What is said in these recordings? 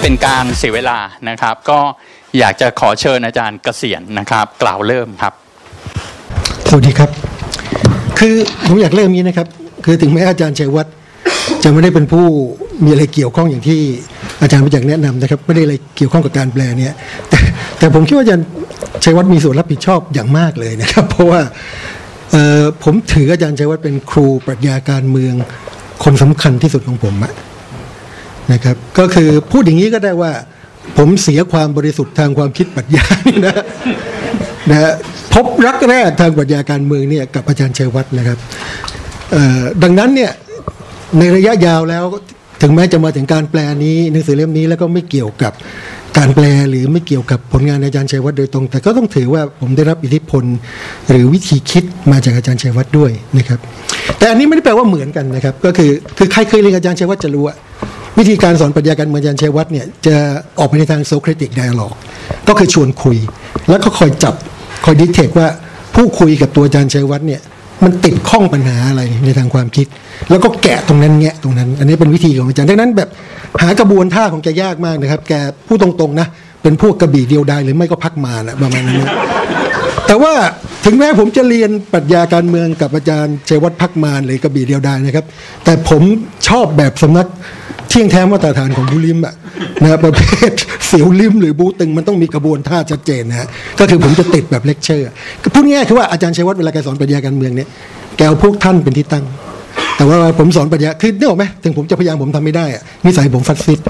เป็นการเสียเวลานะครับก็อยากจะขอเชิญอาจารย์เกษียณนะครับกล่าวเริ่มครับสวัสดีครับคือผมอยากเริ่มนี้นะครับคือถึงแม้อาจารย์ชัยวัฒน์จะไม่ได้เป็นผู้มีอะไรเกี่ยวข้องอย่างที่อาจารย์ประจักษ์แนะนำนะครับไม่ได้อะไรเกี่ยวข้องกับการแปลเนี่ยแต่ผมคิดว่าอาจารย์ชัยวัฒน์มีส่วนรับผิดชอบอย่างมากเลยนะครับเพราะว่าผมถืออาจารย์ชัยวัฒน์เป็นครูปรัชญาการเมืองคนสำคัญที่สุดของผมนะครับก็คือพูดอย่างนี้ก็ได้ว่าผมเสียความบริสุทธิ์ทางความคิดปรัชญานะพบรักแรกทางปรัชญาการเมืองเนี่ยกับอาจารย์ชัยวัฒน์นะครับดังนั้นเนี่ยในระยะยาวแล้วถึงแม้จะมาถึงการแปลนี้หนังสือเล่มนี้แล้วก็ไม่เกี่ยวกับการแปลหรือไม่เกี่ยวกับผลงานอาจารย์ชัยวัฒน์โดยตรงแต่ก็ต้องถือว่าผมได้รับอิทธิพลหรือวิธีคิดมาจากอาจารย์ชัยวัฒน์ด้วยนะครับแต่อันนี้ไม่ได้แปลว่าเหมือนกันนะครับก็คือใครเคยเรียนอาจารย์ชัยวัฒน์จะรู้ว่าวิธีการสอนปรัชญาการเมืองอาจารย์ชัยวัฒน์เนี่ยจะออกไปในทางโซเครติกไดอะล็อกก็คือชวนคุยแล้วก็คอยจับคอยดิกเทคว่าผู้คุยกับตัวอาจารย์ชัยวัฒน์เนี่ยมันติดข้องปัญหาอะไรในทางความคิดแล้วก็แกะตรงนั้นแงะตรงนั้นอันนี้เป็นวิธีของอาจารย์ดังนั้นแบบหากระบวนท่าของแกยากมากนะครับแกพูดตรงๆนะเป็นพวกกระบี่เดียวดายหรือไม่ก็พักมานะประมาณนี้แต่ว่าถึงแม้ผมจะเรียนปรัชญาการเมืองกับอาจารย์ชัยวัฒน์พักมารหรือกระบี่เดียวดายนะครับแต่ผมชอบแบบสำนักเที่ยงแท้มาตรฐานของบูลิมนะประเภทเสียวลิมหรือบูตึงมันต้องมีกระบวนท่าชัดเจนนะก็คือผมจะติดแบบเลคเชอร์พูดง่ายๆคือว่าอาจารย์ชัยวัฒน์เวลาแกสอนปรัชญาการเมืองเนี่ยแกเอาพวกท่านเป็นที่ตั้งแต่ว่าผมสอนปรัชญาคือนึกออกไหมถึงผมจะพยายามผมทำไม่ได้อะนิสัยผมฟัดซิด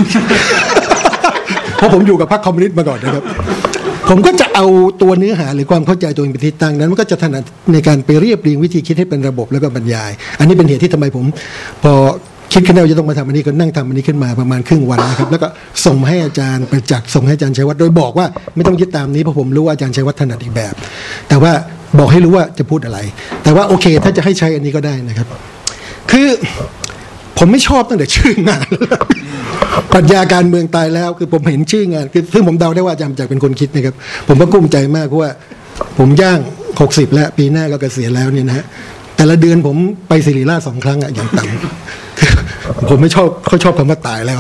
เพราะผมอยู่กับพรรคคอมมิวนิสต์มาก่อนนะครับผมก็จะเอาตัวเนื้อหาหรือความเข้าใจตัวเองเป็นที่ตั้งนั้นมันก็จะถนัดในการไปเรียบเรียงวิธีคิดให้เป็นระบบแล้วก็บรรยายอันนี้เป็นเหตุที่ทำไมผมพอคิดขึ้นแล้วจะต้องมาทำอันนี้ก็นั่งทำอันนี้ขึ้นมาประมาณครึ่งวันนะครับแล้วก็ส่งให้อาจารย์ประจักษ์ส่งให้อาจารย์ชัยวัฒน์โดยบอกว่าไม่ต้องยึดตามนี้เพราะผมรู้ว่าอาจารย์ชัยวัฒน์ถนัดอีกแบบแต่ว่าบอกให้รู้ว่าจะพูดอะไรแต่ว่าโอเคถ้าจะให้ใช้อันนี้ก็ได้นะครับคือผมไม่ชอบตั้งแต่ชื่องานปรัชญาการเมืองตายแล้วคือผมเห็นชื่องานคือซึ่งผมเดาได้ว่าอาจารย์ประจักษ์เป็นคนคิดนะครับผมก็กุ้มใจมากเพราะว่าผมย่าง60แล้วปีหน้าก็เกษียณแล้วเนี่ยนะฮะแต่ละเดือนผมไปศิริราช2 ครั้งอะอย่างต่ำผมไม่ชอบเขาชอบคำว่าตายแล้ว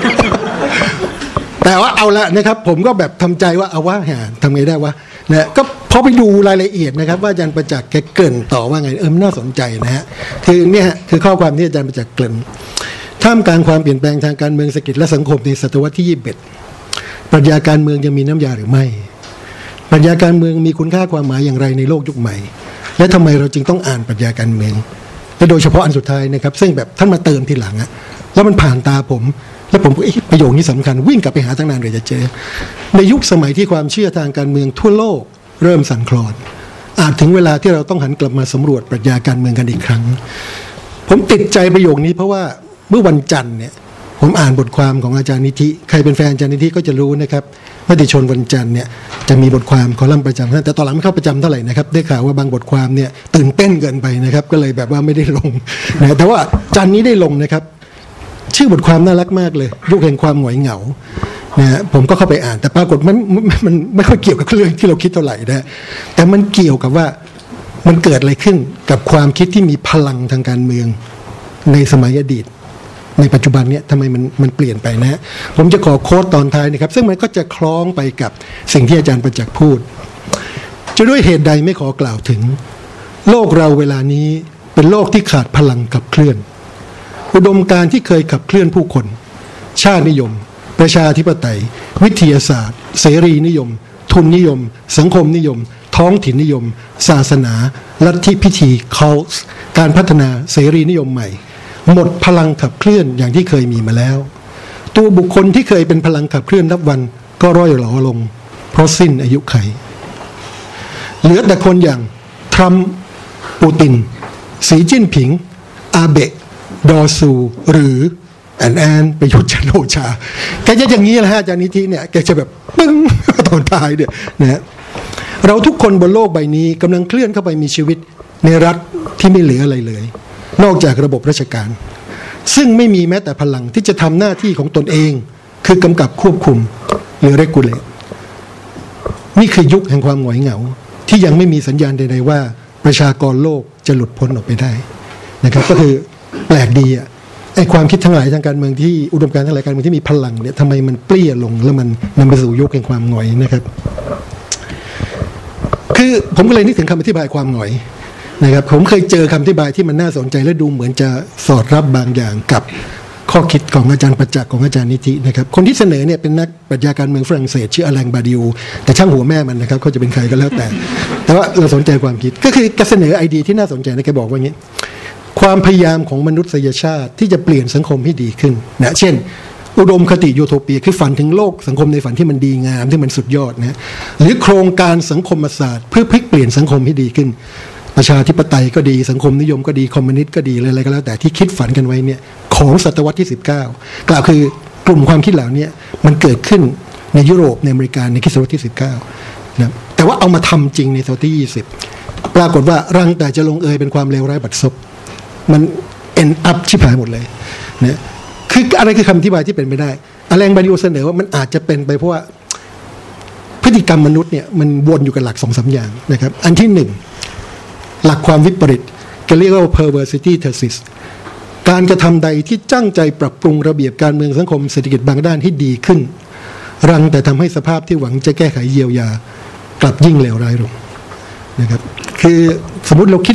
แต่ว่าเอาละนะครับผมก็แบบทำใจว่าเอาว่าทำไงได้วะนะก็พอไปดูรายละเอียดนะครับว่าอาจารย์ประจักษ์แกเกริ่นต่อว่าไงมันน่าสนใจนะฮะคือเนี่ยคือข้อความที่อาจารย์ประจักษ์เกริ่นท่ามกลางความเปลี่ยนแปลงทางการเมืองเศรษฐกิจและสังคมในศตวรรษที่21ปรัชญาการเมืองยังมีน้ำยาหรือไม่ปรัชญาการเมืองมีคุณค่าความหมายอย่างไรในโลกยุคใหม่และทำไมเราจึงต้องอ่านปรัชญาการเมืองและโดยเฉพาะอันสุดท้ายนะครับซึ่งแบบท่านมาเติมทีหลังอะแล้วมันผ่านตาผมแล้วผมก็ประโยคนี้สำคัญวิ่งกลับไปหาตั้งนานเลยจะเจอในยุคสมัยที่ความเชื่อทางการเมืองทั่วโลกเริ่มสั่นคลอนอาจถึงเวลาที่เราต้องหันกลับมาสำรวจปรัชญาการเมืองกันอีกครั้งผมติดใจประโยคนี้เพราะว่าเมื่อวันจันทร์เนี่ยผมอ่านบทความของอาจารย์นิธิใครเป็นแฟนอาจารย์นิธิก็จะรู้นะครับมติชนวันจันทร์เนี่ยจะมีบทความคอลัมน์ประจำแต่ตอนหลังไม่เข้าประจำเท่าไหร่นะครับได้ข่าวว่าบางบทความเนี่ยตื่นเต้นเกินไปนะครับก็เลยแบบว่าไม่ได้ลงนะแต่ว่าจันทร์นี้ได้ลงนะครับชื่อบทความน่ารักมากเลยยุคแห่งความหงอยเหงานะผมก็เข้าไปอ่านแต่ปรากฏมันไม่ค่อยเกี่ยวกับเรื่องที่เราคิดเท่าไหร่นะแต่มันเกี่ยวกับว่ามันเกิดอะไรขึ้นกับความคิดที่มีพลังทางการเมืองในสมัยอดีตในปัจจุบันเนี่ยทำไมมันเปลี่ยนไปนะผมจะขอโค้ดตอนท้ายนะครับซึ่งมันก็จะคล้องไปกับสิ่งที่อาจารย์ประจักษ์พูดจะด้วยเหตุใดไม่ขอกล่าวถึงโลกเราเวลานี้เป็นโลกที่ขาดพลังขับเคลื่อนอุดมการณ์ที่เคยขับเคลื่อนผู้คนชาตินิยมประชาธิปไตยวิทยาศาสตร์เสรีนิยมทุนนิยมสังคมนิยมท้องถิ่นนิยมศาสนาลัทธิพิธีคัลต์การพัฒนาเสรีนิยมใหม่หมดพลังขับเคลื่อนอย่างที่เคยมีมาแล้วตัวบุคคลที่เคยเป็นพลังขับเคลื่อนนับวันก็ร่อยหรอลงเพราะสิ้นอายุไขเหลือแต่คนอย่างทรัมป์ปูตินสีจิ้นผิงอาเบะดอซูหรือแอนประยุทธ์จันทร์โอชาแกจะอย่างนี้แหละฮะอาจารย์นิธิเนี่ยแกจะแบบปึ้งตอนท้ายเนี่ยนะเราทุกคนบนโลกใบนี้กำลังเคลื่อนเข้าไปมีชีวิตในรัฐที่ไม่เหลืออะไรเลยนอกจากระบบราชการซึ่งไม่มีแม้แต่พลังที่จะทำหน้าที่ของตนเองคือกำกับควบคุมหรือเรกูเลตนี่คือยุคแห่งความหงอยเหงาที่ยังไม่มีสัญญาณใดๆว่าประชากรโลกจะหลุดพ้นออกไปได้นะครับก็คือแปลกดีไอ้ความคิดทั้งหลายทางการเมืองที่อุดมการณ์ทั้งหลายการเมืองที่มีพลังเนี่ยทำไมมันเปรี้ยลงแล้วมันนำไปสู่ยุคแห่งความหงอยนะครับคือผมก็เลยนึกถึงคำอธิบายความหงอยนะครับผมเคยเจอคำอธิบายที่มันน่าสนใจและดูเหมือนจะสอดรับบางอย่างกับข้อคิดของอาจารย์ประจักษ์ของอาจารย์นิธินะครับคนที่เสนอเนี่ยเป็นนักปรัชญาการเมืองฝรั่งเศสชื่ออแลงบาดิวแต่ช่างหัวแม่มันนะครับเขาจะเป็นใครก็แล้วแต่ว่าเราสนใจความคิดก็คือการเสนอไอเดียที่น่าสนใจนะแกบอกว่าอย่างนี้ความพยายามของมนุษยชาติที่จะเปลี่ยนสังคมให้ดีขึ้นนะเช่นอุดมคติยูโทเปียคือฝันถึงโลกสังคมในฝันที่มันดีงามที่มันสุดยอดนะหรือโครงการสังคมศาสตร์เพื่อพลิกเปลี่ยนสังคมให้ดีขึ้นประชาธิปไตยก็ดีสังคมนิยมก็ดีคอมมิวนิสต์ก็ดีอะไรก็แล้วแต่ที่คิดฝันกันไว้เนี่ยของศตวรรษที่19กล่าวคือกลุ่มความคิดเหล่านี้มันเกิดขึ้นในยุโรปในอเมริกาในคริสตศตวรรษที่19นะแต่ว่าเอามาทำจริงในศตวรรษที่20ปรากฏว่ารังแต่จะลงเอยเป็นความเลวร้ายบัดซบมันเอ็นอัพชิบหายหมดเลยนะคืออะไรคือคำอธิบายที่เป็นไปได้อแลงบาดิโอเสนอว่ามันอาจจะเป็นไปเพราะว่าพฤติกรรมมนุษย์เนี่ยมันวนอยู่กับหลัก 2-3 อย่างนะครับอันที่1หลักความวิปริตก็เรียกว่า perversity thesis การกระทำใดที่จ้างใจปรับปรุงระเบียบการเมืองสังคมเศรษฐกิจบางด้านให้ดีขึ้นรังแต่ทำให้สภาพที่หวังจะแก้ไขเยียวยากลับยิ่งเลวร้ายลงนะครับคือสมมุติเราคิด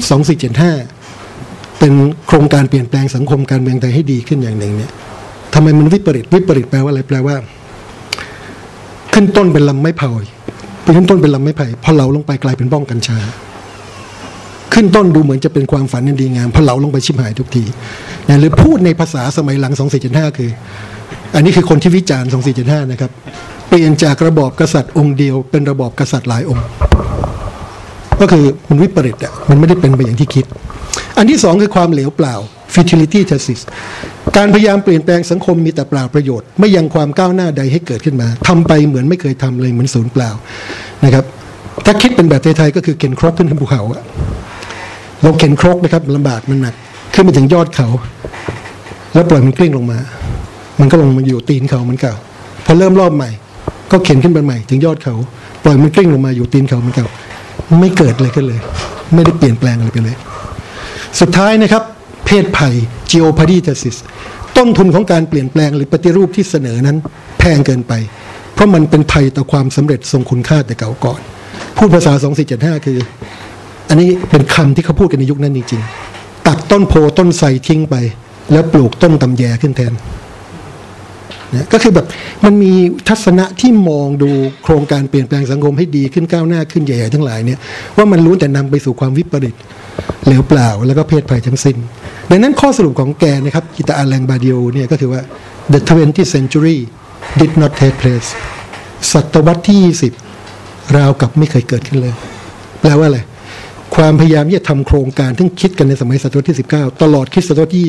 2475เป็นโครงการเปลี่ยนแปลงสังคมการเมืองไทยให้ดีขึ้นอย่างหนึ่งเนี่ยทำไมมันวิปริตแปลว่าอะไรแปลว่าขึ้นต้นเป็นลำไม้ไผ่ขึ้นต้นเป็นลำไม้ไผ่พอเหลาลงไปกลายเป็นบ้องกัญชาขึ้นต้นดูเหมือนจะเป็นความฝันอันดีงามพอเหลาลงไปชิบหายทุกทีนะหรือพูดในภาษาสมัยหลัง2475คืออันนี้คือคนที่วิจารณ์2475นะครับเปลี่ยนจากระบอบกษัตริย์องค์เดียวเป็นระบอบกษัตริย์หลายองค์ก็คือมันวิปริตอ่ะมันไม่ได้เป็นไปอย่างที่คิดอันที่2คือความเหลวเปล่า futility thesis การพยายามเปลี่ยนแปลงสังคมมีแต่เปล่าประโยชน์ไม่ยังความก้าวหน้าใดให้เกิดขึ้นมาทำไปเหมือนไม่เคยทำเลยเหมือนศูนย์เปล่านะครับถ้าคิดเป็นแบบไทยๆก็คือเข็นครกขึ้นภูเขาอะเราเข็นครกนะครับลำบากมันหนักขึ้นไปถึงยอดเขาแล้วปล่อยมันกลิ้งลงมามันก็ลงมาอยู่ตีนเขาเหมือนเก่าพอเริ่มรอบใหม่ก็เข็นขึ้นไปใหม่ถึงยอดเขาปล่อยมันกลิ้งลงมาอยู่ตีนเขาเหมือนเก่าไม่เกิดอะไรขึ้นเลยไม่ได้เปลี่ยนแปลงอะไรไปเลยสุดท้ายนะครับเพศภัย geopardy thesis ต้นทุนของการเปลี่ยนแปลงหรือปฏิรูปที่เสนอนั้นแพงเกินไปเพราะมันเป็นภัยต่อความสำเร็จทรงคุณค่าแต่เก่าก่อนพูดภาษา2475คืออันนี้เป็นคำที่เขาพูดกันในยุคนั้นจริงๆตัดต้นโพต้นไทรทิ้งไปแล้วปลูกต้นตำแยขึ้นแทนนะก็คือแบบมันมีทัศนะที่มองดูโครงการเปลี่ยนแปลงสังคมให้ดีขึ้นก้าวหน้าขึ้นใหญ่ๆทั้งหลายเนี่ยว่ามันล้วนแต่นำไปสู่ความวิปริตเหลวเปล่าแล้วก็เพศภัยทั้งสิ้นดังนั้นข้อสรุปของแกนะครับกิตาอแลงบาดิโอเนี่ยก็คือว่า the 20th century did not take place ศตวรรษที่20ราวกับไม่เคยเกิดขึ้นเลยแปลว่าอะไรความพยายามที่จะทำโครงการที่คิดกันในสมัยศตวรรษที่19ตลอดคริสตศตวรรษที่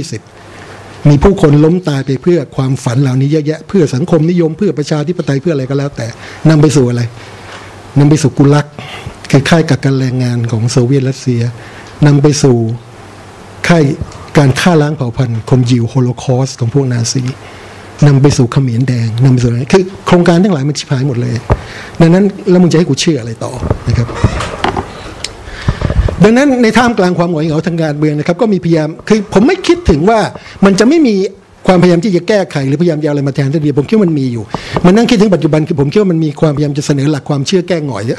20มีผู้คนล้มตายไปเพื่อความฝันเหล่านี้เยอะแยะเพื่อสังคมนิยมเพื่อประชาธิปไตยเพื่ออะไรก็แล้วแต่นำไปสู่อะไรนำไปสู่กุลักคือค่ายกักกันแรงงานของโซเวียตรัสเซียนำไปสู่ค่ายการฆ่าล้างเผ่าพันธุ์คนยิวโฮโลคอสต์ของพวกนาซีนำไปสู่เขมรแดงนำไปสู่อะไรคือโครงการทั้งหลายมันชิบหายหมดเลยดังนั้นแล้วมึงจะให้กูเชื่ออะไรต่อนะครับดังนั้นในท่ามกลางความหงอยเหงาทางการเมืองนะครับก็มีพยายามคือผมไม่คิดถึงว่ามันจะไม่มีความพยายามที่จะแก้ไขหรือพยายามจะอะไรมาแทนที่ดีผมคิดว่ามันมีอยู่มันนั่งคิดถึงปัจจุบันคือผมคิดว่ามันมีความพยายามจะเสนอหลักความเชื่อแก้หงอย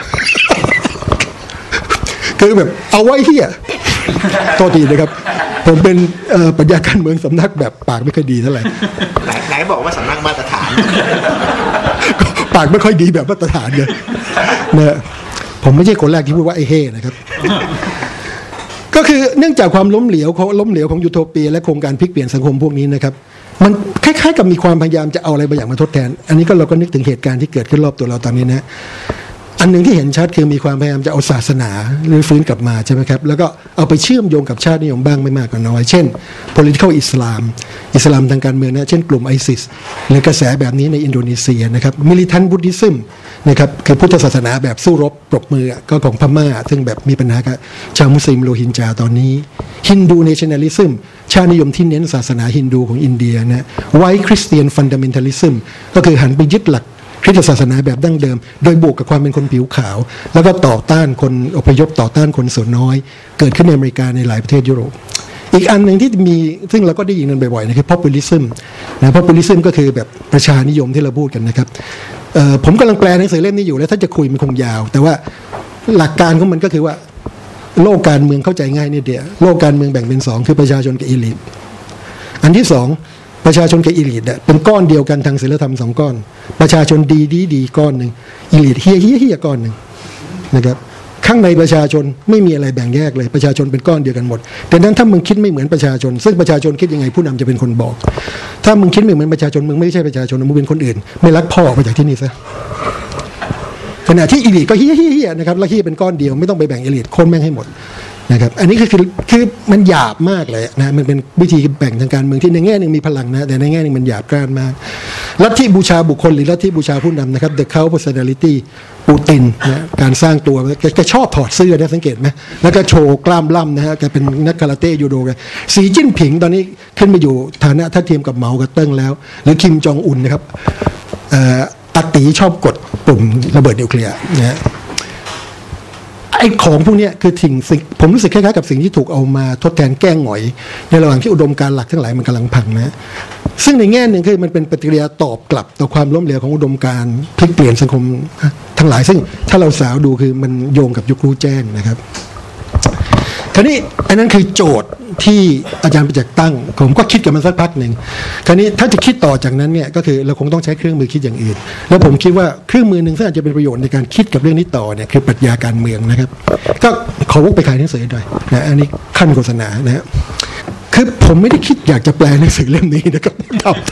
คือแบบเอาไว้เหี้ยโทษทีนะครับผมเป็นปรัชญาการเมืองสำนักแบบปากไม่ค่อยดีเท่าไหร่ไหนบอกว่าสำนักมาตรฐานปากไม่ค่อยดีแบบมาตรฐานเลยเนี่ยผมไม่ใช่คนแรกที่พูดว่าไอ้เฮ่นะครับก็คือเนื่องจากความล้มเหลวของยูโทเปียและโครงการพลิกเปลี่ยนสังคมพวกนี้นะครับมันคล้ายๆกับมีความพยายามจะเอาอะไรบางอย่างมาทดแทนอันนี้ก็เราก็นึกถึงเหตุการณ์ที่เกิดขึ้นรอบตัวเราตอนนี้นะอันหนึ่งที่เห็นชัดคือมีความพยายามจะเอาศาสนาหรือฟื้นกลับมาใช่ไหมครับแล้วก็เอาไปเชื่อมโยงกับชาตินิยมบ้างไม่มากก็น้อยเช่น political Islam ทางการเมืองนะเช่นกลุ่ม ISIS หรือกระแสแบบนี้ในอินโดนีเซียนะครับ militant Buddhism นะครับคือพุทธศาสนาแบบสู้รบปรบมือก็ของพม่าซึ่งแบบมีปัญหากับชาวมุสลิมโรฮิงญาตอนนี้ Hindu nationalism ชาตินิยมที่เน้นศาสนาฮินดูของอินเดียนะ White Christian fundamentalism ก็คือหันไปยึดหลักคริสตศาสนาแบบดั้งเดิมโดยบวกกับความเป็นคนผิวขาวแล้วก็ต่อต้านคนอพยพต่อต้านคนส่วนน้อยเกิดขึ้นในอเมริกาในหลายประเทศยุโรปอีกอันหนึ่งที่มีซึ่งเราก็ได้ยินกันบ่อยๆนะครับ populism นะ populism ก็คือแบบประชานิยมที่เราพูดกันนะครับผมกำลังแปลหนังสือเล่มนี้อยู่แล้วถ้าจะคุยมันคงยาวแต่ว่าหลักการของมันก็คือว่าโลกการเมืองเข้าใจง่ายนิดเดียวโลกการเมืองแบ่งเป็น2คือประชาชนกับอีลิทอันที่2ประชาชนกับอีลิทเนี่ยเป็นก้อนเดียวกันทางศีลธรรม2ก้อนประชาชนดีก้อนหนึ่งอีลิทเฮียก้อนหนึ่งนะครับข้างในประชาชนไม่มีอะไรแบ่งแยกเลยประชาชนเป็นก้อนเดียวกันหมดแต่นั้นถ้ามึงคิดไม่เหมือนประชาชนซึ่งประชาชนคิดยังไงผู้นำจะเป็นคนบอกถ้ามึงคิดไม่เหมือนประชาชนมึงไม่ใช่ประชาชนมึงเป็นคนอื่นไม่รักพ่อออกไปจากที่นี่ซะขณะที่อีลิทก็เฮียนะครับแล้วเฮียเป็นก้อนเดียวไม่ต้องไปแบ่งอีลิทคนแม่งให้หมดนะครับอันนี้คือมันหยาบมากเลยนะมันเป็นวิธีแบ่งทางการเมืองที่ในแง่หนึ่งมีพลังนะแต่ในแง่หนึ่งมันหยาบกร้านมากลัทธิบูชาบุคคลหรือลัทธิบูชาผู้นำนะครับ The Cult Personality ปูตินนะการสร้างตัวแกชอบถอดเสื้อนะสังเกตไหมแล้วก็โชว์กล้ามล่ำนะฮะแกเป็นนักคาราเต้ยูโดกันสีจิ้นผิงตอนนี้ขึ้นมาอยู่ฐานะทัดเทียมกับเหมากับเติ้งแล้วหรือคิมจองอุนนะครับตักตีชอบกดปุ่มระเบิดนิวเคลียร์นะฮะไอ้ของพวกนี้คือสิ่งผมรู้สึกคล้ายๆกับสิ่งที่ถูกเอามาทดแทนแก้งหงอยในระหว่างที่อุดมการณ์หลักทั้งหลายมันกำลังพังนะซึ่งในแง่หนึ่งคือมันเป็นปฏิกิริยาตอบกลับต่อความล้มเหลวของอุดมการณ์พลิกเปลี่ยนสังคมทั้งหลายซึ่งถ้าเราสาวดูคือมันโยงกับยุครู้แจ้งนะครับคราวนี้อันนั้นคือโจทย์ที่อาจารย์ประจักษ์ตั้งผมก็คิดกับมันสักพักหนึ่งคราวนี้ถ้าจะคิดต่อจากนั้นเนี่ยก็คือเราคงต้องใช้เครื่องมือคิดอย่างอื่นแล้วผมคิดว่าเครื่องมือหนึ่งซึ่งอาจจะเป็นประโยชน์ในการคิดกับเรื่องนี้ต่อเนี่ยคือปรัชญาการเมืองนะครับก็ขอวกไปขายหนังสือหน่อยนะอันนี้ขั้นโฆษณานะฮะคือผมไม่ได้คิดอยากจะแปลหนังสือเล่มนี้นะครับทำ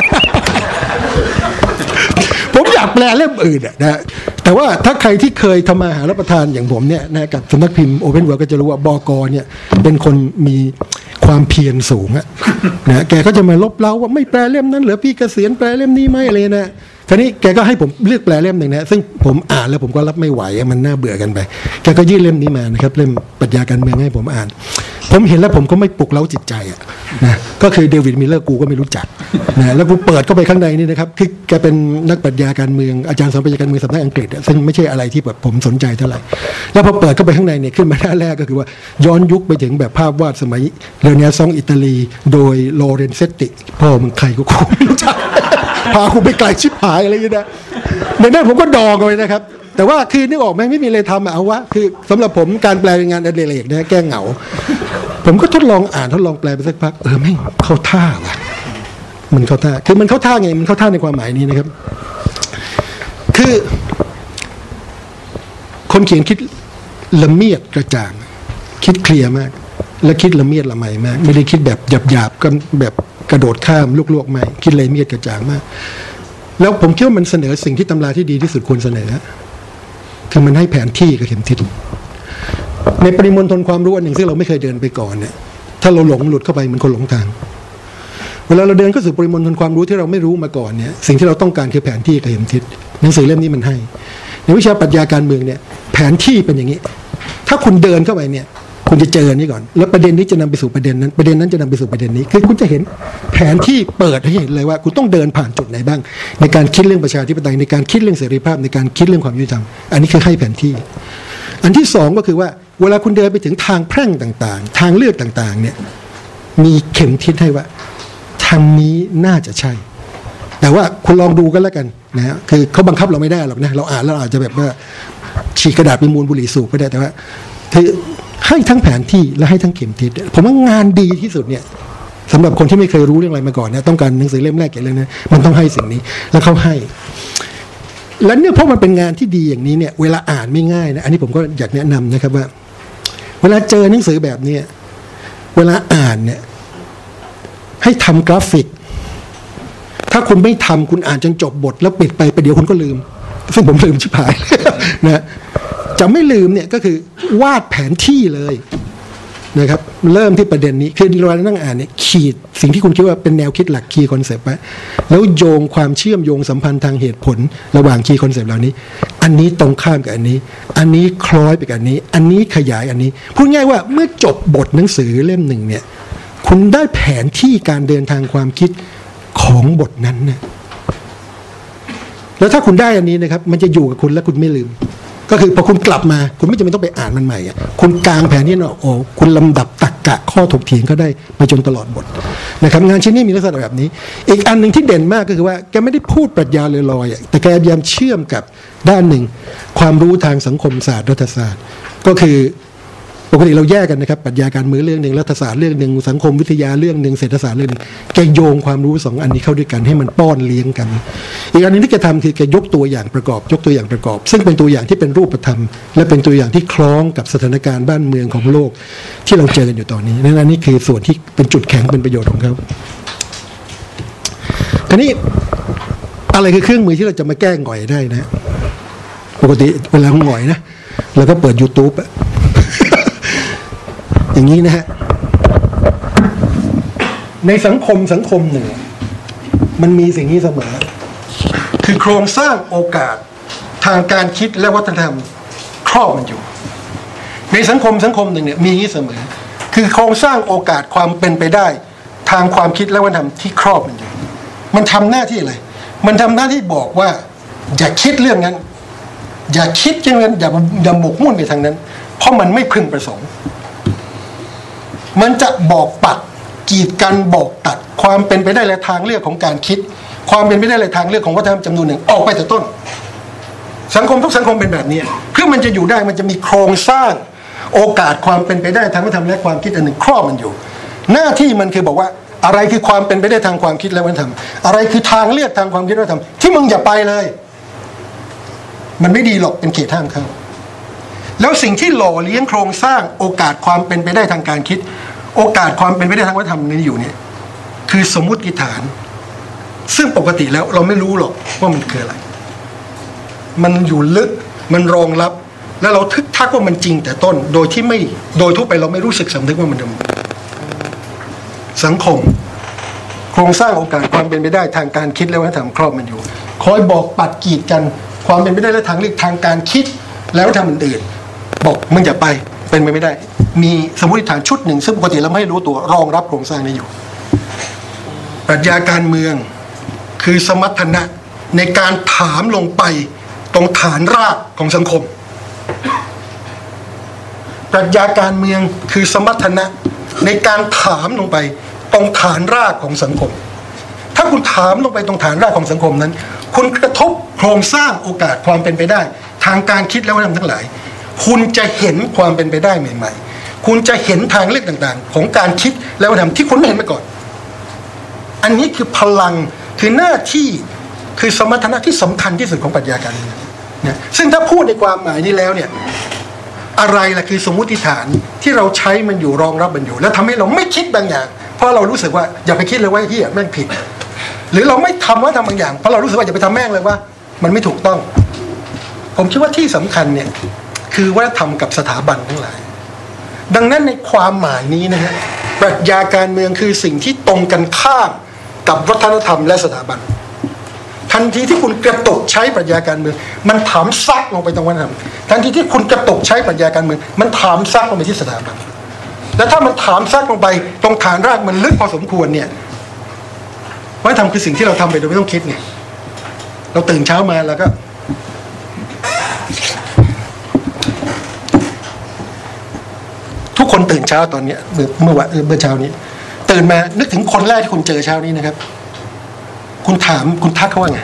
ผมอยากแปลเล่มอื่นนะแต่ว่าถ้าใครที่เคยทำมาหารับประทานอย่างผมเนี่ยนะกับสำนักพิมพ์ Open World ก็จะรู้ว่าบก.เนี่ยเป็นคนมีความเพียรสูงนะแกก็จะมาลบเล้าว่าไม่แปลเล่มนั้นเหรอพี่เกษียณแปลเล่มนี้ไหมอะไรนะคราวนี้แกก็ให้ผมเลือกแปลเล่มหนึ่งนะซึ่งผมอ่านแล้วผมก็รับไม่ไหวมันน่าเบื่อกันไปแกก็ยื่นเล่มนี้มานะครับเล่มปรัชญาการเมืองให้ผมอ่านผมเห็นแล้วผมก็ไม่ปลุกเร้าจิตใจนะก็คือเดวิดมิลเลอร์กูก็ไม่รู้จักนะแล้วกูเปิดเข้าไปข้างในนี่นะครับคือแกเป็นนักปรัชญาการเมืองอาจารย์สอนปรัชญาการเมืองสำนักอังกฤษซึ่งไม่ใช่อะไรที่แบบผมสนใจเท่าไหร่แล้วพอเปิดเข้าไปข้างในเนี่ยขึ้นมาหน้าแรกก็คือว่าย้อนยุคไปถึงแบบภาพวาดสมัยเรเนซองส์อิตาลีโดยโลเรนเซตติพ่อมึงใครกูไม่รู้จักพาคุณไปไกลชิบหายอะไรอย่างเงี้ยนะในนั้นผมก็ดองเลยนะครับแต่ว่าคือนึกออกไหมไม่มีอะไรทำเอาวะคือสำหรับผมการแปลเป็นงานอดิเรกนะแก้เหงาผมก็ทดลองอ่านทดลองแปลไปสักพักแม่งเข้าท่าว่ะมันเข้าท่าคือมันเข้าท่าไงมันเข้าท่าในความหมายนี้นะครับคือคนเขียนคิดละเมียดกระจ่างคิดเคลียร์มากและคิดละเมียดละไมมากไม่ได้คิดแบบหยาบๆกันแบบกระโดดข้ามลวกๆไม่คิดละเมียดกระจ่างมากแล้วผมคิดว่ามันเสนอสิ่งที่ตำราที่ดีที่สุดควรเสนอคือมันให้แผนที่กับเข็มทิศในปริมณฑลความรู้อันหนึ่งซึ่งเราไม่เคยเดินไปก่อนเนี่ยถ้าเราหลงหลุดเข้าไปมันคนหลงทางเวลาเราเดินเข้าสู่ปริมณฑลความรู้ที่เราไม่รู้มาก่อนเนี่ยสิ่งที่เราต้องการคือแผนที่กับเข็มทิศหนังสือเล่มนี้มันให้ในวิชาปรัชญาการเมืองเนี่ยแผนที่เป็นอย่างนี้ถ้าคุณเดินเข้าไปเนี่ยคุณจะเจอนี่ก่อนแล้วประเด็นนี้จะนำไปสู่ประเด็นนั้นประเด็นนั้นจะนำไปสู่ประเด็นนี้คือคุณจะเห็นแผนที่เปิดให้เห็นเลยว่าคุณต้องเดินผ่านจุดไหนบ้างในการคิดเรื่องประชาธิปไตยในการคิดเรื่องเสรีภาพในการคิดเรื่องความยุติธรรมอันนี้คือให้แผนที่อันที่สองก็คือว่าเวลาคุณเดินไปถึงทางแพร่งต่างๆทางเลือกต่างๆเนี่ยมีเข็มทิศให้ว่าทางนี้น่าจะใช่แต่ว่าคุณลองดูกันแล้วกันนะฮะคือเขาบังคับเราไม่ได้หรอกนะเราอ่านแล้วอาจจะแบบว่าฉีกกระดาษเป็นมูลบุหรี่สูบก็ได้แต่ว่าคือให้ทั้งแผนที่และให้ทั้งเข็มทิศผมว่างานดีที่สุดเนี่ยสำหรับคนที่ไม่เคยรู้เรื่องอะไรมาก่อนเนี่ยต้องการหนังสือเล่มแรกเกี่ยวกับเรื่องนี้มันต้องให้สิ่งนี้แล้วเขาให้และเนี่ยเพราะมันเป็นงานที่ดีอย่างนี้เนี่ยเวลาอ่านไม่ง่ายนะอันนี้ผมก็อยากแนะนำนะครับว่าเวลาเจอหนังสือแบบนี้เวลาอ่านเนี่ยให้ทำกราฟิกถ้าคุณไม่ทำคุณอ่านจนจบบทแล้วปิดไปเดี๋ยวคุณก็ลืมซึ่งผมลืมชิบหายนะจะไม่ลืมเนี่ยก็คือวาดแผนที่เลยนะครับเริ่มที่ประเด็นนี้คือเรานั่งอ่านเนี่ยขีดสิ่งที่คุณคิดว่าเป็นแนวคิดหลักคีย์คอนเซปต์ไว้แล้วโยงความเชื่อมโยงสัมพันธ์ทางเหตุผลระหว่างคีย์คอนเซปต์เหล่านี้อันนี้ตรงข้ามกับอันนี้อันนี้คล้อยไปกับอันนี้อันนี้ขยายอันนี้พูดง่ายว่าเมื่อจบบทหนังสือเล่มหนึ่งเนี่ยคุณได้แผนที่การเดินทางความคิดของบทนั้นเนี่ยแล้วถ้าคุณได้อันนี้นะครับมันจะอยู่กับคุณและคุณไม่ลืมก็คือพอคุณกลับมาคุณไม่จำเป็นต้องไปอ่านมันใหม่คุณกางแผนที่โอ้คุณลำดับตรรกะข้อถกเถียงเขาได้ไปจนตลอดบทนะครับงานชิ้นนี้มีลักษณะแบบนี้อีกอันหนึ่งที่เด่นมากก็คือว่าแกไม่ได้พูดปรัชญาลอยๆแต่แกพยายามเชื่อมกับด้านหนึ่งความรู้ทางสังคมศาสตร์รัฐศาสตร์ก็คือปกติเราแยกกันนะครับปรัชญาการเมืองเรื่องหนึ่งรัฐศาสตร์เรื่องหนึ่งสังคมวิทยาเรื่องหนึ่งเศรษฐศาสตร์เรื่องหนึ่งแกโยงความรู้สองอันนี้เข้าด้วยกันให้มันป้อนเลี้ยงกันอีกอันนึงที่แกทำคือแกยกตัวอย่างประกอบซึ่งเป็นตัวอย่างที่เป็นรูปธรรมและเป็นตัวอย่างที่คล้องกับสถานการณ์บ้านเมืองของโลกที่เราเจอกันอยู่ตอนนี้นั่นนี่คือส่วนที่เป็นจุดแข็งเป็นประโยชน์ของเขาทีนี้อะไรคือเครื่องมือที่เราจะมาแก้หงอยได้นะปกติเวลาหงอยนะเราก็เปิด YouTubeอย่างนี้นะฮะในสังคมหนึ่งมันมีสิ่งนี้เสมอคือโครงสร้างโอกาสทางการคิดและวัฒนธรรมครอบมันอยู่ในสังคมหนึ่งเนี่ยมีนี้เสมอคือโครงสร้างโอกาสความเป็นไปได้ทางความคิดและวัฒนธรรมที่ครอบมันอยู่มันทำหน้าที่อะไรมันทำหน้าที่บอกว่าอย่าคิดเรื่องนั้นอย่าคิดอย่างนั้นอย่าหมกมุ่นไปทางนั้นเพราะมันไม่พึงประสงค์มันจะบอกปัดกีดกันบอกตัดความเป็นไปได้และทางเลือกของการคิดความเป็นไปได้และทางเลือกของวัฒนธรรมจำนวนหนึ่งออกไปแต่ต้นสังคมทุกสังคมเป็นแบบนี้เพื่อมันจะอยู่ได้มันจะมีโครงสร้างโอกาสความเป็นไปได้ทางวัฒนธรรมและความคิดอันหนึ่งครอบมันอยู่หน้าที่มันคือบอกว่าอะไรคือความเป็นไปได้ทางความคิดและวัฒนธรรมอะไรคือทางเลือกทางความคิดและวัฒนธรรมที่มึงอย่าไปเลยมันไม่ดีหรอกเป็นเขตห้ามเข้าแล้วสิ่งที่หล่อเลี้ยงโครงสร้างโอกาสความเป็นไปได้ทางการคิดโอกาสความเป็นไปได้ทางวัฒนธรรมนี้อยู่เนี่ยคือสมมุติฐานซึ่งปกติแล้วเราไม่รู้หรอกว่ามันคืออะไรมันอยู่ลึกมันรองรับแล้วเราทึกทักว่ามันจริงแต่ต้นโดยทั่วไปเราไม่รู้สึกสำนึกว่ามันสังคมโครงสร้างโอกาสความเป็นไปได้ทางการคิดและวัฒนธรรมครอบมันอยู่คอยบอกปัดกีดกันความเป็นไปได้และทางเลือกทางการคิดแล้วทำอื่นๆบอกมึงอย่าไปเป็นไปไม่ได้มีสมมติฐานชุดหนึ่งซึ่งปกติเราไม่รู้ตัวรองรับโครงสร้างนี้อยู่ปรัชญาการเมืองคือสมรรถนะในการถามลงไปตรงฐานรากของสังคมปรัชญาการเมืองคือสมรรถนะในการถามลงไปตรงฐานรากของสังคมถ้าคุณถามลงไปตรงฐานรากของสังคมนั้นคุณกระทบโครงสร้างโอกาสความเป็นไปได้ทางการคิดและวัฒนธรรมทั้งหลายคุณจะเห็นความเป็นไปได้ใหม่ๆคุณจะเห็นทางเลือกต่างๆของการคิดและวัฒนธรรมที่คุณไม่เห็นมาก่อนอันนี้คือพลังคือหน้าที่คือสมรรถนะที่สำคัญที่สุดของปรัชญาการเมืองนะซึ่งถ้าพูดในความหมายนี้แล้วเนี่ยอะไรล่ะคือสมมุติฐานที่เราใช้มันอยู่รองรับมันอยู่แล้วทำให้เราไม่คิดบางอย่างเพราะเรารู้สึกว่าอย่าไปคิดเลยว่าที่แม่งผิดหรือเราไม่ทำว่าทำบางอย่างเพราะเรารู้สึกว่าอย่าไปทำแม่งเลยว่ามันไม่ถูกต้องผมคิดว่าที่สำคัญเนี่ยคือวัฒนธรรมกับสถาบันทั้งหลายดังนั้นในความหมายนี้นะฮะปรัชญาการเมืองคือสิ่งที่ตรงกันข้ามกับวัฒนธรรมและสถาบันทันทีที่คุณกระตุกใช้ปรัชญาการเมืองมันถามซักลงไปตรงวัฒนธรรมทันทีที่คุณกระตุกใช้ปรัชญาการเมืองมันถามซักลงไปที่สถาบันและถ้ามันถามซักลงไปตรงฐานรากมันลึกพอสมควรเนี่ยวัฒนธรรมคือสิ่งที่เราทำไปโดยไม่ต้องคิดเนี่ยเราตื่นเช้ามาแล้วก็ทุกคนตื่นเช้าตอนนี้เมื่อเช้านี้ตื่นมานึกถึงคนแรกที่คุณเจอเช้านี้นะครับคุณถามคุณทักเขาว่าไง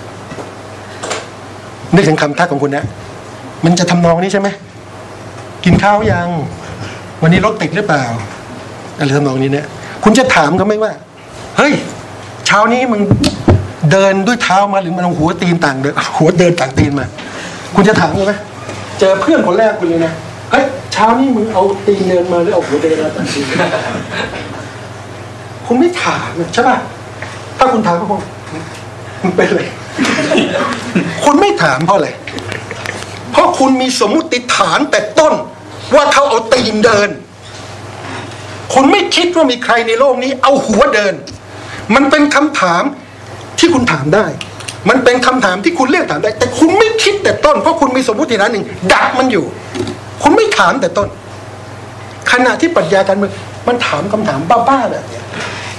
นึกถึงคำทักของคุณนะมันจะทำนองนี้ใช่ไหมกินข้าวยังวันนี้รถติดหรือเปล่าอะไรทำนองนี้เนี่ยคุณจะถามเขาไหมว่าเฮ้ยเช้านี้มึงเดินด้วยเท้ามาหรือมันเอาหัวตีนต่างเดินหัวเดินต่างตีนมาคุณจะถามเขาไหมเจอเพื่อนคนแรกคุณเลยนะเฮ้ยเช้านี้มึงเอาตีนเดินมาหรือเอาหัวเดินมาต่างตีนคุณไม่ถามใช่ป่ะถ้าคุณถามก็คงมันเป็นอะไรคุณไม่ถามเพราะอะไรเพราะคุณมีสมมุติฐานแต่ต้นว่าเขาเอาตีนเดินคุณไม่คิดว่ามีใครในโลกนี้เอาหัวเดินมันเป็นคำถามที่คุณถามได้มันเป็นคำถามที่คุณเลือกถามได้แต่คุณไม่คิดแต่ต้นเพราะคุณมีสมมุติฐานหนึ่งดักมันอยู่คุณไม่ถามแต่ต้นขณะที่ปรัชญาการเมืองมันถามคำถามบ้าๆแบบนี้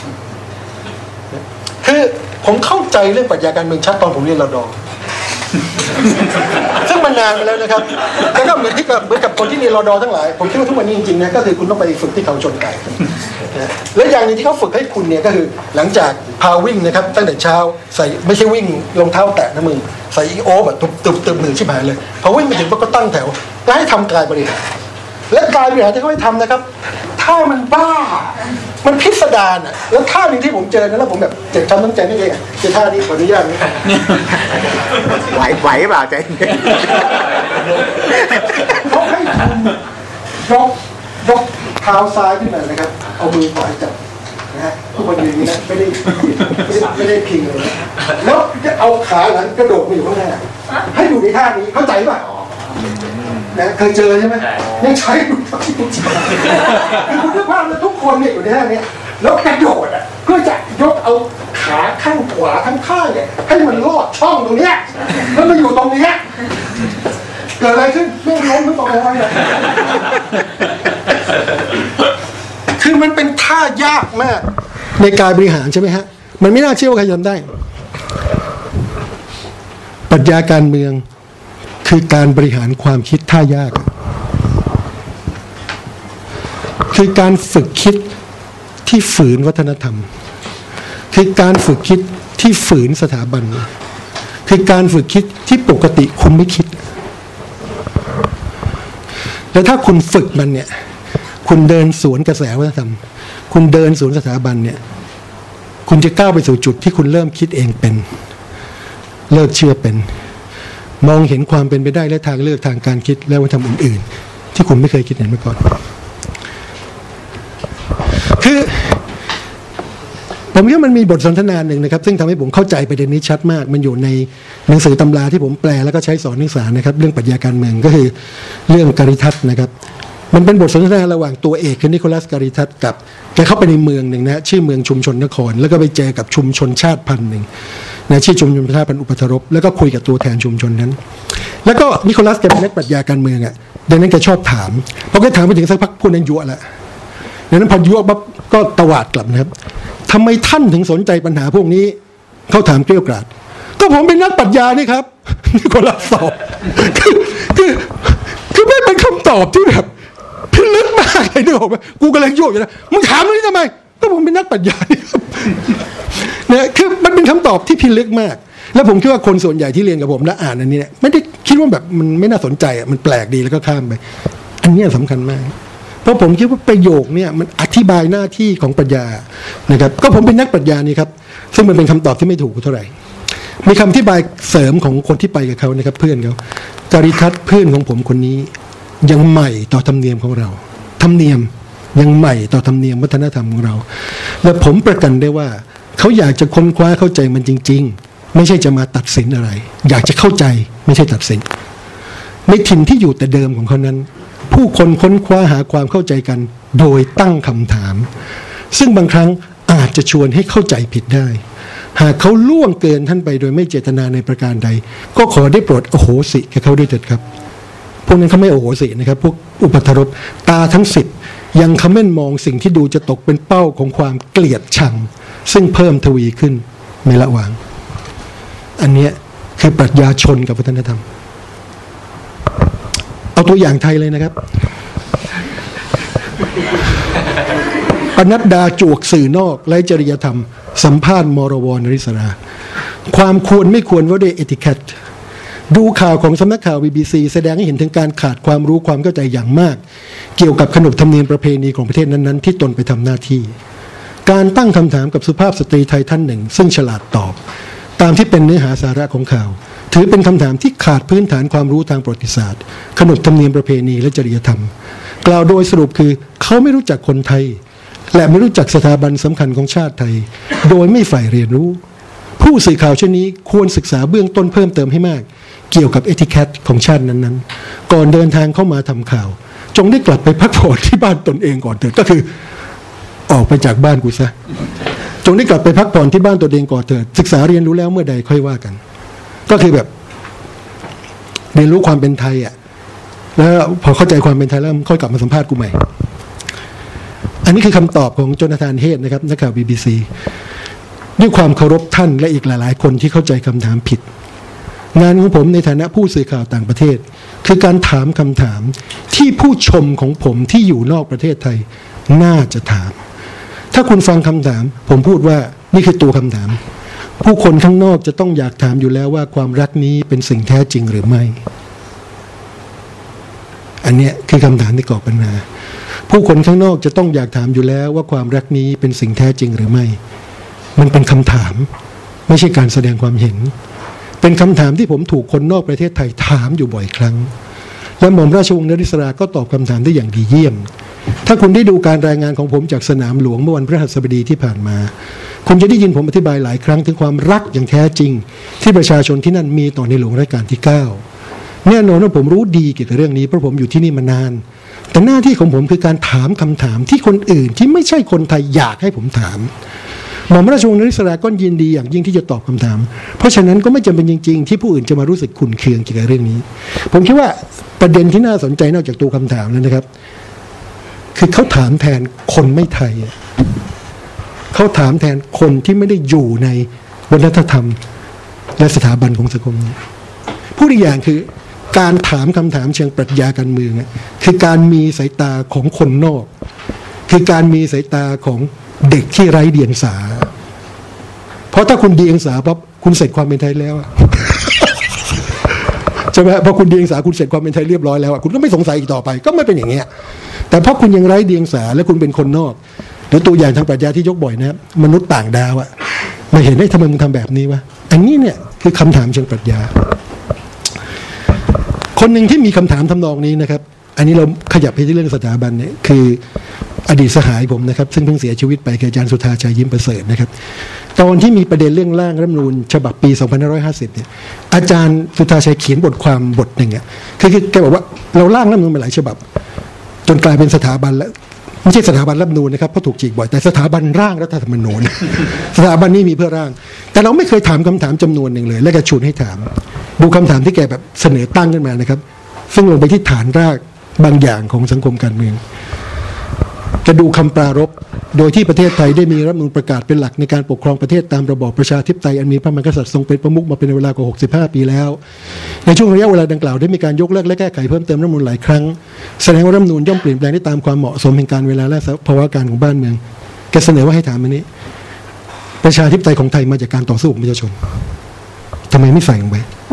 คือผมเข้าใจเรื่องปรัชญาการเมืองชัดตอนผมเรียนรด.ซึ่งมันนานมาแล้วนะครับแล้วก็เหมือนกับคนที่เรียนรอดอทั้งหลายผมคิดว่าทุกวันนี้จริงๆนะก็คือคุณต้องไปฝึกที่เขาชนไก่นะและอย่างนึงที่เขาฝึกให้คุณเนี่ยก็คือหลังจากพาวิ่งนะครับตั้งแต่เช้าใส่ไม่ใช่วิ่งรองเท้าแตะนะมึงใส่อีโอแบบตุบหนึ่งชิบหายเลยพอวิ่งไปถึงก็ตั้งแถวแล้วให้ทำกายบริหารและกายบริหารที่เขาให้ทำนะครับถ้ามันบ้ามันพิสดารอ่ะแล้วท่าหนึ่งที่ผมเจอนะแล้วผมแบบเจ็บช้ำน้ำใจนี่เองคือท่านี้ขออนุญาตนะไหวเปล่าใจเขาให้คุณยกเท้าซ้ายขึ้นมานะครับเอามือขวาจับนะฮะทุกคนอย่างนี้นะไม่ได้พิงเลยนะแล้วจะเอาขาหลังกระโดดมาอยู่ข้างหน้าให้อยู่ในท่านี้เข้าใจป่ะนะเคยเจอใช่ไหมยังใช้ดูที่ทุกทีคือคุณภาพแล้วทุกคนเนี่ยอยู่ในท่านี้แล้วกระโดดอ่ะเพื่อจะยกเอาขาข้างขวาข้างเนี่ยให้มันลอดช่องตรงเนี้ยแล้วมาอยู่ตรงเนี้ยเกิดอะไรขึ้นไม่ล้มไม่ตกอะไรเลยคือมันเป็นท่ายากมากในการบริหารใช่ไหมฮะมันไม่น่าเชื่อว่าใครทำได้ปรัชญาการเมืองคือการบริหารความคิดท่ายากคือการฝึกคิดที่ฝืนวัฒนธรรมคือการฝึกคิดที่ฝืนสถาบันคือการฝึกคิดที่ปกติคุณไม่คิดแล้วถ้าคุณฝึกมันเนี่ยคุณเดินสวนกระแสวัฒนธรรมคุณเดินสวนสถาบันเนี่ยคุณจะก้าวไปสู่จุดที่คุณเริ่มคิดเองเป็นเลิกเชื่อเป็นมองเห็นความเป็นไปได้และทางเลือกทางการคิดและวัฒนธรรมอื่นๆที่คุณไม่เคยคิดเห็นมาก่อนคือผมคิดว่ามันมีบทสนทนาหนึ่งนะครับซึ่งทำให้ผมเข้าใจประเด็นนี้ชัดมากมันอยู่ในหนังสือตำราที่ผมแปลแล้วก็ใช้สอนนักศึกษานะครับเรื่องปรัชญาการเมืองก็คือเรื่องการิทัศน์นะครับมันเป็นบทสนทนาระหว่างตัวเอกคือนิโคลัสการิทัศน์กับแกเข้าไปในเมืองหนึ่งนะชื่อเมืองชุมชนนครแล้วก็ไปเจอกับชุมชนชาติพันธุ์หนึ่งนะชื่อชุมชนชาติพันธุ์อุปทรพแล้วก็คุยกับตัวแทนชุมชนนั้นแล้วก็นิโคลัสแกเป็นนักปรัชญาการเมืองอ่ะดังนั้นแกชอบถามพอแกถามไปถึงสักพักพวกนั้นยั่วละดังนั้นพอยั่วปั๊บก็ตวาดกลับนะครับทำไมท่านถึงสนใจปัญหาพวกนี้เขาถามเกลี้ยกล่อมก็ผมเป็นนักปรัชญานี่ครับนิโคลัสตอบคือไม่เป็นคำตอบที่แบบพิลึกมากเลยนึกออกไหมกูกำลังยั่วอยู่นะมึงถามเรื่องนี้ทำไมก็ผมเป็นนักปรัชญานี่ครับเนี่ยคือมันเป็นคำตอบที่พิลึกมากแล้วผมคิดว่าคนส่วนใหญ่ที่เรียนกับผมและอ่านอันนี้เนี่ยไม่ได้คิดว่าแบบมันไม่น่าสนใจอ่ะมันแปลกดีแล้วก็ข้ามไปอันนี้สำคัญมากเพราะผมคิดว่าประโยคเนี่ยมันอธิบายหน้าที่ของปรัชญานะครับก็ผมเป็นนักปรัชญานี่ครับซึ่งมันเป็นคำตอบที่ไม่ถูกเท่าไหร่มีคำอธิบายเสริมของคนที่ไปกับเขานะครับเพื่อนเขาการิทัศน์เพื่อนของผมคนนี้ยังใหม่ต่อธรรมเนียมของเราธรรมเนียมยังใหม่ต่อธรรมเนียมวัฒนธรรมของเราและผมประกันได้ว่าเขาอยากจะค้นคว้าเข้าใจมันจริงๆไม่ใช่จะมาตัดสินอะไรอยากจะเข้าใจไม่ใช่ตัดสินในถิ่นที่อยู่แต่เดิมของเขานั้นผู้คนค้นคว้าหาความเข้าใจกันโดยตั้งคำถามซึ่งบางครั้งอาจจะชวนให้เข้าใจผิดได้หากเขาล่วงเกินท่านไปโดยไม่เจตนาในประการใดก็ขอได้โปรดอโหสิแก่เขาด้วยเถิดครับพวกนั้นเขาไม่อโหสินะครับพวกอุปทรพตาทั้ง10ยังคำเม่นมองสิ่งที่ดูจะตกเป็นเป้าของความเกลียดชังซึ่งเพิ่มทวีขึ้นไม่ละวางอันนี้คือปรัชญาชนกับวัฒนธรรมเอาตัวอย่างไทยเลยนะครับปนัดดาจวกสื่อนอกไร้จริยธรรมสัมภาษณ์มรวร นริศราความควรไม่ควรว่าด้วยเอติเคทดูข่าวของสำนักข่าว BBC แสดงให้เห็นถึงการขาดความรู้ความเข้าใจอย่างมากเกี่ยวกับขนบธรรมเนียมประเพณีของประเทศนั้นๆที่ตนไปทำหน้าที่การตั้งคำถามกับสุภาพสตรีไทยท่านหนึ่งซึ่งฉลาดตอบตามที่เป็นเนื้อหาสาระของข่าวถือเป็นคำถามที่ขาดพื้นฐานความรู้ทางประวัติศาสตร์ขนบธรรมเนียมประเพณีและจริยธรรมกล่าวโดยสรุปคือเขาไม่รู้จักคนไทยและไม่รู้จักสถาบันสำคัญของชาติไทยโดยไม่ใฝ่เรียนรู้ผู้สื่อข่าวเช่นนี้ควรศึกษาเบื้องต้นเพิ่มเติมให้มากเกี่ยวกับเอติเคทของชาตินั้นๆก่อนเดินทางเข้ามาทำข่าวจงได้กลับไปพักผ่อนที่บ้านตนเองก่อนเถิดก็คือออกไปจากบ้านกูซะจงได้กลับไปพักผ่อนที่บ้านตัวเองก่อนเถิดศึกษาเรียนรู้แล้วเมื่อใดค่อยว่ากันก็คือแบบเรียนรู้ความเป็นไทยอ่ะแล้วพอเข้าใจความเป็นไทยแล้วค่อยกลับมาสัมภาษณ์กูใหม่อันนี้คือคำตอบของโจนาธานเฮดนะครับนักข่าว BBC ด้วยความเคารพท่านและอีกหลายๆคนที่เข้าใจคำถามผิดงานของผมในฐานะผู้สื่อข่าวต่างประเทศคือการถามคำถามที่ผู้ชมของผมที่อยู่นอกประเทศไทยน่าจะถามถ้าคุณฟังคำถามผมพูดว่านี่คือตัวคำถามผู้คนข้างนอกจะต้องอยากถามอยู่แล้วว่าความรักนี้เป็นสิ่งแท้จริงหรือไม่อันเนี้ยคือคำถามที่ก่อปัญหาผู้คนข้างนอกจะต้องอยากถามอยู่แล้วว่าความรักนี้เป็นสิ่งแท้จริงหรือไม่มันเป็นคำถามไม่ใช่การแสดงความเห็นเป็นคำถามที่ผมถูกคนนอกประเทศไทยถามอยู่บ่อยครั้งและหม่อมราชวงศ์นริศราก็ตอบคำถามได้อย่างดีเยี่ยมถ้าคุณได้ดูการรายงานของผมจากสนามหลวงเมื่อวันพฤหัสบดีที่ผ่านมาคุณจะได้ยินผมอธิบายหลายครั้งถึงความรักอย่างแท้จริงที่ประชาชนที่นั่นมีต่อในหลวงรัชกาลที่9แน่นอนว่าผมรู้ดีเกี่ยวกับเรื่องนี้เพราะผมอยู่ที่นี่มานานแต่หน้าที่ของผมคือการถามคำถามที่คนอื่นที่ไม่ใช่คนไทยอยากให้ผมถามหม่อมราชวงศ์นริศราก็ยินดีอย่างยิ่งที่จะตอบคำถามเพราะฉะนั้นก็ไม่จำเป็นจริงๆที่ผู้อื่นจะมารู้สึกขุ่นเคืองเกี่ยวกับเรื่องนี้ผมคิดว่าประเด็นที่น่าสนใจนอกจากตัวคำถามแล้วนะครับคือเขาถามแทนคนไม่ไทยเขาถามแทนคนที่ไม่ได้อยู่ในวัฒนธรรมและสถาบันของสังคมพูดอีกอย่างคือการถามคำถามเชิงปรัชญาการเมืองคือการมีสายตาของคนนอกคือการมีสายตาของเด็กที่ไร้เดียงสาเพราะถ้าคุณเดียงสาปั๊บคุณเสร็จความเป็นไทยแล้วใช่ไหมพอคุณเดียงสาคุณเสร็จความเป็นไทยเรียบร้อยแล้วคุณก็ไม่สงสัยอีกต่อไปก็ไม่เป็นอย่างเงี้ยแต่เพราะคุณยังไร้เดียงสาและคุณเป็นคนนอกหรือตัวอย่างทางปรัชญาที่ยกบ่อยนะครับมนุษย์ต่างดาวมาเห็นได้ทำไมมึงทำแบบนี้วะอันนี้เนี่ยคือคำถามเชิงปรัชญาคนหนึ่งที่มีคำถามทำนองนี้นะครับอันนี้เราขยับไปที่เรื่องสถาบันเนี่ยคืออดีตสหายผมนะครับซึ่งเพิ่งเสียชีวิตไปคืออาจารย์สุธาชัยยิ้มประเสริฐนะครับตอนที่มีประเด็นเรื่องร่างรัฐธรรมนูญฉบับปี2550เนี่ยอาจารย์สุธาชัยเขียนบทความบทหนึ่งคือแกบอกว่าเราร่างรัฐธรรมนูญมาหลายฉบับจนกลายเป็นสถาบันแล้วไม่ใช่สถาบันรัฐธรรมนูญนะครับเพราะถูกฉีกบ่อยแต่สถาบันร่างรัฐธรรมนูญสถาบันนี้มีเพื่อร่างแต่เราไม่เคยถามคำถามจำนวนหนึ่งเลยและแกชวนให้ถามดูคำถามที่แกแบบเสนอตั้งขึ้นมานะครับซึ่งลงไปที่ฐานรากบางอย่างของสังคมการเมืองจะดูคำปรารภโดยที่ประเทศไทยได้มีรัฐธรรมนูญประกาศเป็นหลักในการปกครองประเทศตามระบอบประชาธิปไตยอันมีพระมหากษัตริย์ทรงเป็นประมุขมาเป็นเวลากว่า65 ปีแล้วในช่วงระยะเวลาดังกล่าวได้มีการยกเลิกและแก้ไขเพิ่มเติมรัฐธรรมนูญหลายครั้งแสดงว่ารัฐธรรมนูญย่อมเปลี่ยนแปลงได้ตามความเหมาะสมแห่งการเวลาและภาวะการของบ้านเมืองแกเสนอว่าให้ถามอันนี้ประชาธิปไตยของไทยมาจากการต่อสู้ของประชาชนทำไมไม่ใส่ลงไป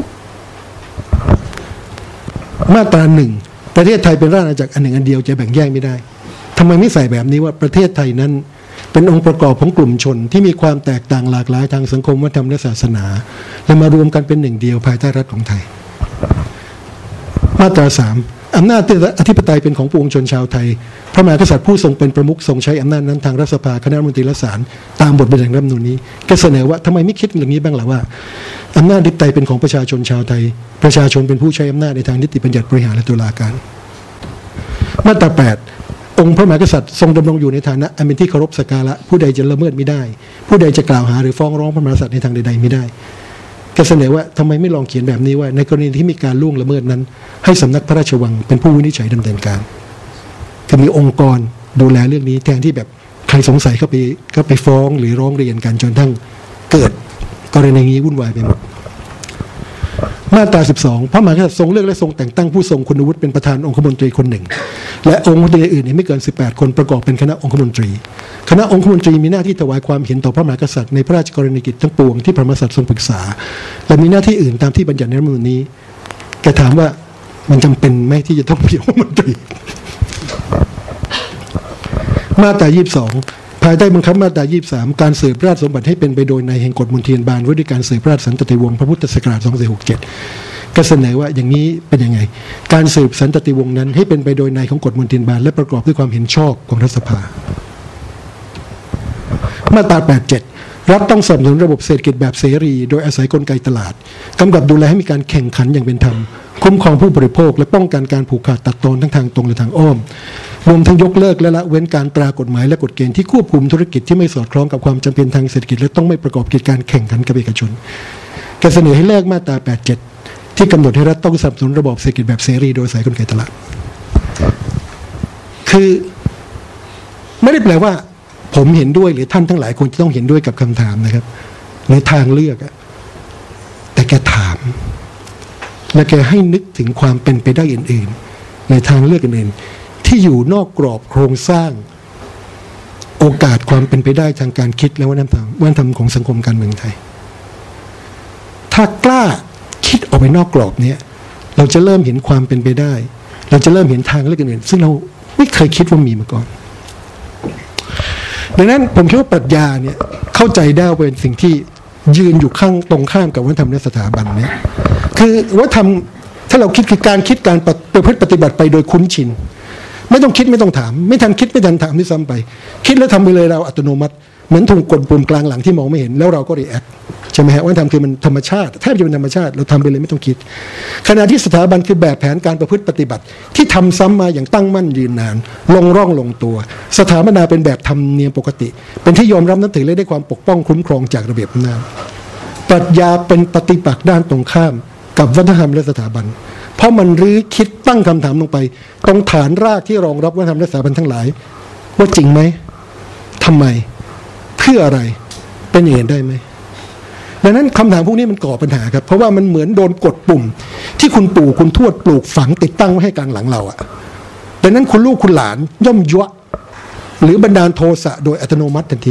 มาตราหนึ่งประเทศไทยเป็นราชอาณาจักรอันหนึ่งอันเดียวจะแบ่งแยกไม่ได้ทำไมไม่ใส่แบบนี้ว่าประเทศไทยนั้นเป็นองค์ประกอบของกลุ่มชนที่มีความแตกต่างหลากหลายทางสังคมวัฒนธรรมและศาสนาและมารวมกันเป็นหนึ่งเดียวภายใต้รัฐของไทยมาตรา3อำนาจอธิปไตยเป็นของปวงชนชาวไทยพระมหากษัตริย์ผู้ทรงเป็นประมุขทรงใช้อำนาจนั้นทางรัฐสภาคณะรัฐมนตรีและศาลตามบทบัญญัติรัฐธรรมนูญนี้ก็เสนอว่าทำไมไม่คิดเรื่องนี้บ้างล่ะว่าอำนาจอธิปไตยเป็นของประชาชนชาวไทยประชาชนเป็นผู้ใช้อำนาจในทางนิติบัญญัติบริหารและตุลาการมาตรา8องค์พระมหากษัตริย์ทรงดำรงอยู่ในฐานะอันเป็นที่เคารพสักการะผู้ใดจะละเมิดไม่ได้ผู้ใดจะกล่าวหาหรือฟ้องร้องพระมหากษัตริย์ในทางใดๆไม่ได้ก็เสนอว่าทำไมไม่ลองเขียนแบบนี้ว่าในกรณีที่มีการล่วงละเมิดนั้นให้สำนักพระราชวังเป็นผู้วินิจฉัยดำเนินการคือมีองค์กรดูแลเรื่องนี้แทนที่แบบใครสงสัยก็ไปฟ้องหรือร้องเรียนกันจนทั้งเกิดกรณีนี้วุ่นวายไปหมดมาตรา12พระมหากษัตริย์ทรงเลือกและทรงแต่งตั้งผู้ทรงคุณวุฒิเป็นประธานองคมนตรีคนหนึ่งและองคมนตรีอื่นไม่เกิน18คนประกอบเป็นคณะองคมนตรีคณะองคมนตรีมีหน้าที่ถวายความเห็นต่อพระมหากษัตริย์ในพระราชกรณียกิจทั้งปวงที่พระมหากษัตริย์ทรงปรึกษาและมีหน้าที่อื่นตามที่บัญญัติในรัฐธรรมนูญนี้แกถามว่ามันจำเป็นไหมที่จะต้องมีองคมนตรีมาตรา22ภายใต้บังคับมาตรา23การสืบราชสมบัติให้เป็นไปโดยในแห่งกฎมนเทียนบานว่าด้วยการสืบราชสันตติวงศ์พระพุทธศักราช2467ก็เสนอว่าอย่างนี้เป็นยังไงการสืบสันตติวงศ์นั้นให้เป็นไปโดยในของกฎมนเทียนบานและประกอบด้วยความเห็นชอบของรัฐสภามาตรา87รัฐต้องสนับสนุนระบบเศรษฐกิจแบบเสรีโดยอาศัยกลไกตลาดกำกับดูแลให้มีการแข่งขันอย่างเป็นธรรมคุ้มครองผู้บริโภคและป้องกันการผูกขาดตัดตอนทั้งทางตรงและทางอ้อมรวมทั้งยกเลิกและละเว้นการตรากฎหมายและกฎเกณฑ์ที่ควบคุมธุรกิจที่ไม่สอดคล้องกับความจำเป็นทางเศรษฐกิจและต้องไม่ประกอบกิจการแข่งขันกับเอกชนแกเสนอให้แลกมาตรา87ที่กำหนดให้รัฐต้องสนับสนุนระบบเศรษฐกิจแบบเสรีโดยอาศัยกลไกตลาดคือไม่ได้แปลว่าผมเห็นด้วยหรือท่านทั้งหลายควรจะต้องเห็นด้วยกับคำถามนะครับในทางเลือกแต่แกถามและแกให้นึกถึงความเป็นไปได้อื่นๆในทางเลือกอื่นๆที่อยู่นอกกรอบโครงสร้างโอกาสความเป็นไปได้ทางการคิดและวัฒนธรรมของสังคมการเมืองไทยถ้ากล้าคิดออกไปนอกกรอบนี้เราจะเริ่มเห็นความเป็นไปได้เราจะเริ่มเห็นทางเลือกอื่นๆซึ่งเราไม่เคยคิดว่ามีมาก่อนดังนั้นผมคิดว่าปรัชญาเนี่ยเข้าใจได้เป็นสิ่งที่ยืนอยู่ข้างตรงข้ามกับวัฒนธรรมและสถาบันเนี่ยคือวัฒนธรรมถ้าเราคิดคือการคิดการประพฤติปฏิบัติไปโดยคุ้นชินไม่ต้องคิดไม่ต้องถามไม่ทันคิดไม่ทันถามด้วยซ้ำไปคิดแล้วทำไปเลยเราอัตโนมัติเหมือนถูกกดปุ่มกลางหลังที่มองไม่เห็นแล้วเราก็รีแอคใช่ไหมฮะวัฒนธรรมคือมันธรรมชาติแทบจะเป็นธรรมชาติเราทำไปเลยไม่ต้องคิดขณะที่สถาบันคือแบบแผนการประพฤติปฏิบัติที่ทำซ้ำมาอย่างตั้งมั่นยืนนานลงร่องลงตัวสถาปนาเป็นแบบธรรมเนียมปกติเป็นที่ยอมรับนับถือและได้ความปกป้องคุ้มครองจากระเบียบอำนาจปรัชญาเป็นปฏิปักษ์ด้านตรงข้ามกับวัฒนธรรมและสถาบันเพราะมันรื้อคิดตั้งคำถามลงไปตรงฐานรากที่รองรับวัฒนธรรมและสถาบันทั้งหลายว่าจริงไหมทำไมเพื่ออะไรเป็นอย่างนั้นได้ไหมดังนั้นคำถามพวกนี้มันก่อปัญหาครับเพราะว่ามันเหมือนโดนกดปุ่มที่คุณปู่คุณทวดปลูกฝังติดตั้งไว้ให้กลางหลังเราอะดังนั้นคุณลูกคุณหลานย่อมยั่วหรือบันดาลโทสะโดยอัตโนมัติทันที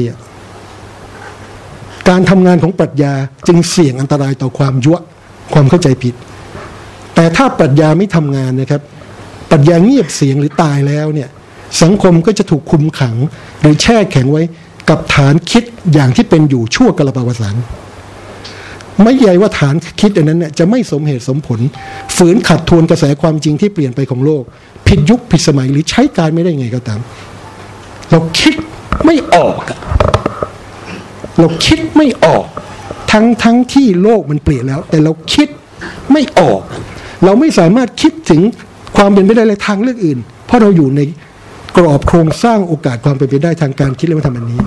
การทำงานของปรัชญาจึงเสี่ยงอันตรายต่อความยั่วความเข้าใจผิดแต่ถ้าปรัชญาไม่ทำงานนะครับปรัชญาเงียบเสียงหรือตายแล้วเนี่ยสังคมก็จะถูกคุมขังหรือแช่แข็งไว้กับฐานคิดอย่างที่เป็นอยู่ชั่วกาลปวสานไม่ใหญ่ว่าฐานคิดอันนั้นเนี่ยจะไม่สมเหตุสมผลฝืนขัดทวนกระแสความจริงที่เปลี่ยนไปของโลกผิดยุคผิดสมัยหรือใช้การไม่ได้ไงก็ตามเราคิดไม่ออกเราคิดไม่ออกทั้งที่โลกมันเปลี่ยนแล้วแต่เราคิดไม่ออกเราไม่สามารถคิดถึงความเป็นไปได้ในทางเลือกอื่นเพราะเราอยู่ในกรอบโครงสร้างโอกาสความเป็นไปได้ทางการคิดและวัฒนธรรมอันนี้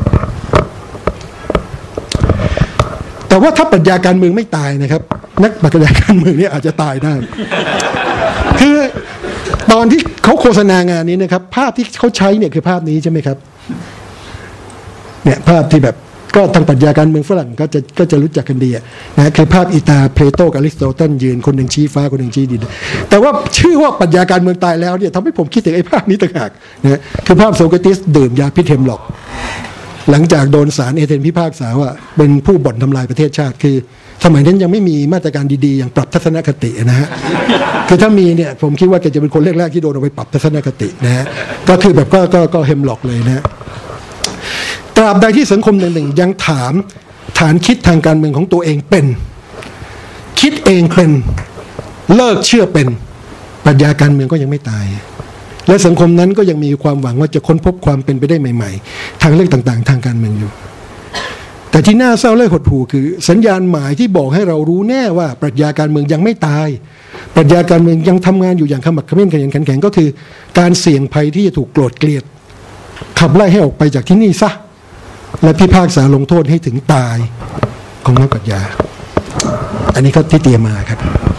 แต่ว่าถ้าปรัชญาการเมืองไม่ตายนะครับนักปรัชญาการเมืองนี่อาจจะตายได้คือตอนที่เขาโฆษณางานนี้นะครับภาพที่เขาใช้เนี่ยคือภาพนี้ใช่ไหมครับเนี่ยภาพที่แบบก็ทางปรัชญาการเมืองฝรั่งก็จะรู้จักกันดีนะคือภาพอีตาเพลโตกับอริสโตเติลยืนคนหนึ่งชี้ฟ้าคนหนึ่งชี้ดินแต่ว่าชื่อว่าปรัชญาการเมืองตายแล้วเนี่ยทำให้ผมคิดถึงไอ้ภาพนี้ต่างหากนะคือภาพโซเครติสดื่มยาพิษเฮมล็อกหลังจากโดนศาลเอเธนพิพากษาว่าเป็นผู้บ่อนทำลายประเทศชาติคือสมัยนั้นยังไม่มีมาตรการดีๆอย่างปรับทัศนคตินะฮะคือถ้ามีเนี่ยผมคิดว่าแกจะเป็นคนแรกๆที่โดนเอาไปปรับทัศนคตินะฮะก็คือแบบก็เฮมล็อกเลยนะตราบใดที่สังคมหนึ่งยังถามฐานคิดทางการเมืองของตัวเองเป็นคิดเองเป็นเลิกเชื่อเป็นปรัชญาการเมืองก็ยังไม่ตายและสังคมนั้นก็ยังมีความหวังว่าจะค้นพบความเป็นไปได้ใหม่ๆทางเลือกต่างๆทางการเมืองอยู่แต่ที่น่าเศร้าและหดหู่คือสัญญาณหมายที่บอกให้เรารู้แน่ว่าปรัชญาการเมืองยังไม่ตายปรัชญาการเมืองยังทำงานอยู่อย่างขมักเขม้นขยันขันแข็งก็คือการเสี่ยงภัยที่จะถูกโกรธเกลียดขับไล่ให้ออกไปจากที่นี่ซะและพิพากษาลงโทษให้ถึงตายของนักปรัชญาอันนี้ก็ที่เตรียมมาครับ